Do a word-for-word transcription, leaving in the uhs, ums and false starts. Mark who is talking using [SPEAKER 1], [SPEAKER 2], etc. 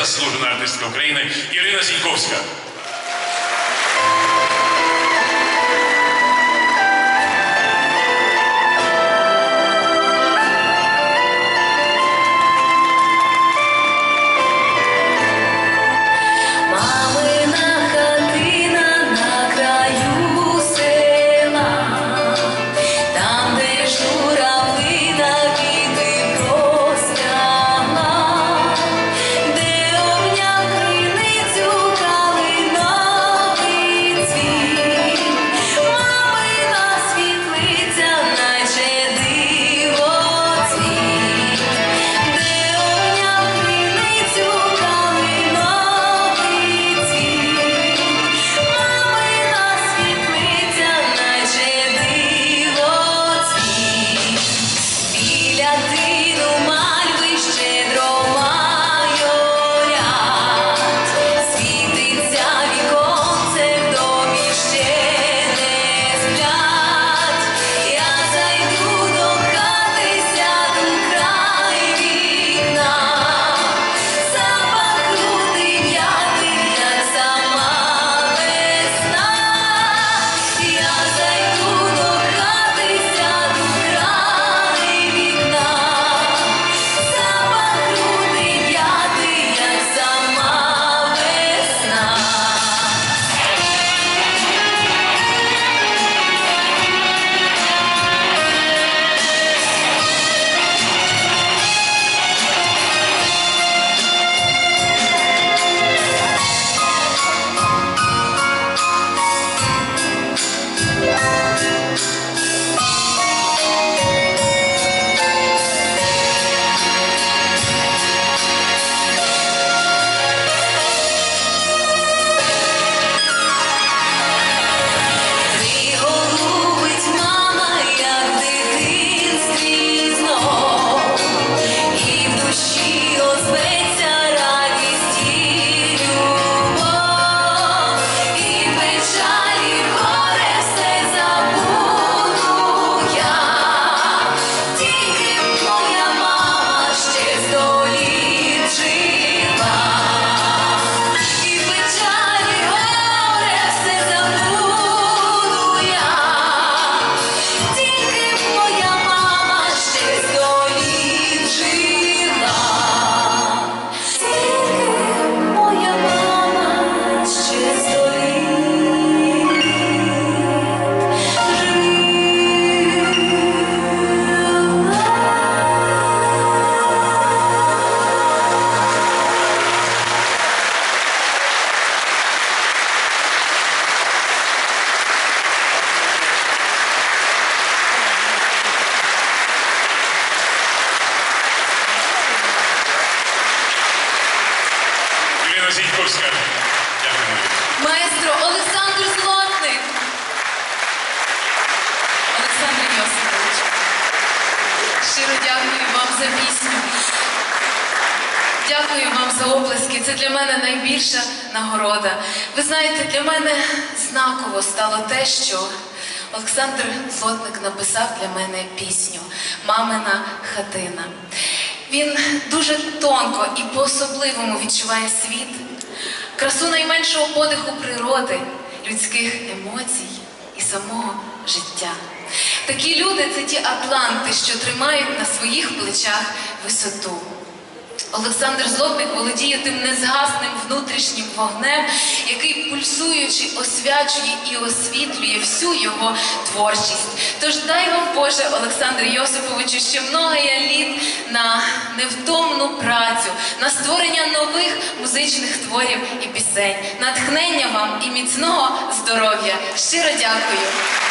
[SPEAKER 1] заслужена артистка України Ірина Сіньковська. Сіньковська. Дякую.
[SPEAKER 2] Маестро Олександр Злотник. Олександр Йосипович, щиро дякую вам за пісню. Дякую вам за оплески. Це для мене найбільша нагорода. Ви знаєте, для мене знаково стало те, що Олександр Злотник написав для мене пісню «Мамина хатина». Він дуже тонко і по-особливому відчуває світ, красу найменшого подиху природи, людських емоцій і самого життя. Такі люди – це ті атланти, що тримають на своїх плечах висоту. Олександр Злотник володіє тим незгасним внутрішнім вогнем, який, пульсуючи, освячує і освітлює всю його творчість. Тож дай вам, Боже, Олександру Йосиповичу, ще много літ на невтомну працю, на створення нових музичних творів і пісень, натхнення вам і міцного здоров'я. Щиро дякую.